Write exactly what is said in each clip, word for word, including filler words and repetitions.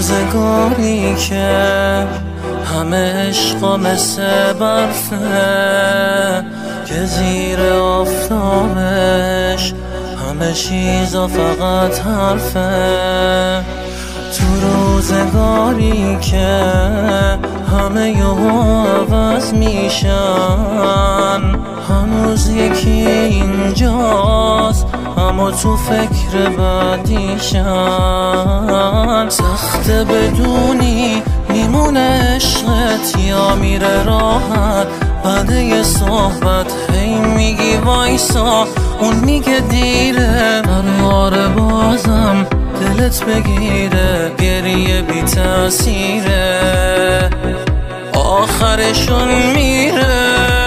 روزگاری که همه عشقا مثل برفه که زیر آفتابش همه چیزا فقط حرفه. تو روزگاری که همه یهو عوض میشن هنوز یکی اینجاست اما تو فکر بعدیشن. سخته بدونی میمونه عشقت یا میره راحت بعد یه صحبت هی میگی وایسا اون میگه دیره. قراره بازم دلت بگیره گریه بی تأثیره آخرشون میره.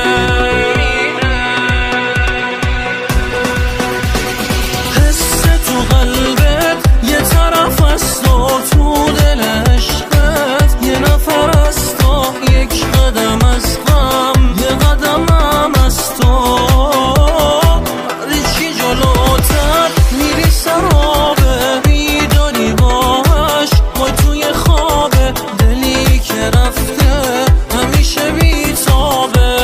حس تو قلبت یه طرف است و تو دل عشقت یه نفر است و یک قدم از غم یه قدم هم از تو. هرچی جلوتر میری سرابه بیداری باش وای توی خوابه دلی که رفته همیشه بیتابه.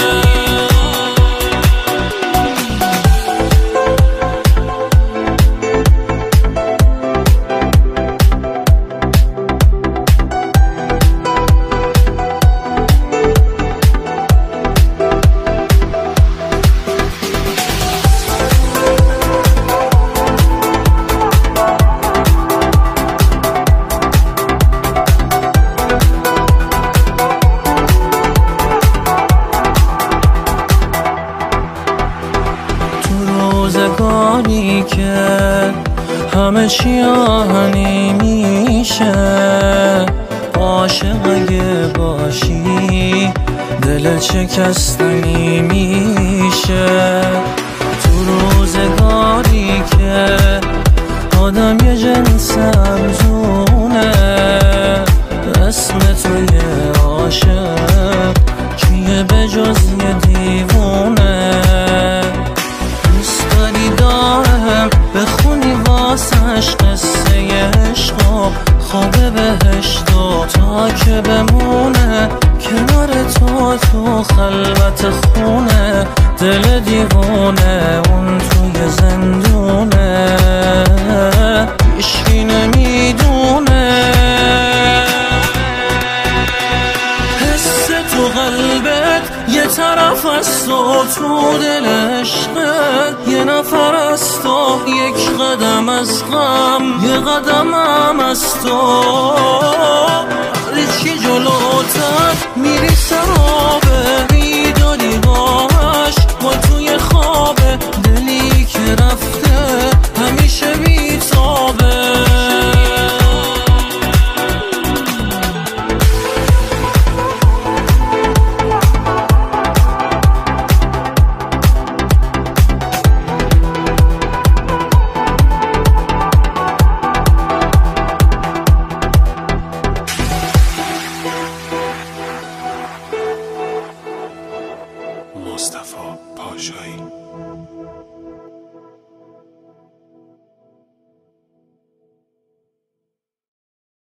روزگاری که همه چی آهنی میشه عاشق اگه باشی دل شکستنی میشه. تو روزگاری که آدم یه جنس ارزونه اسم توی عاشق کیه به جز یه دیوونه. بخونی واسش قصه عشق و خواب بهشت و تا که بمونه کنار تو تو خلوت خونه دل دیوونه اون توی زندونه هیچکی نمیدونه. حس تو قلبت یه طرف است و تو دل عشقت یه نفر است و یک قدم از غم یه قدم هم از تو. هرچی جلوتر میری سرابه بیداری باش وای توی خوابه دلی که رفت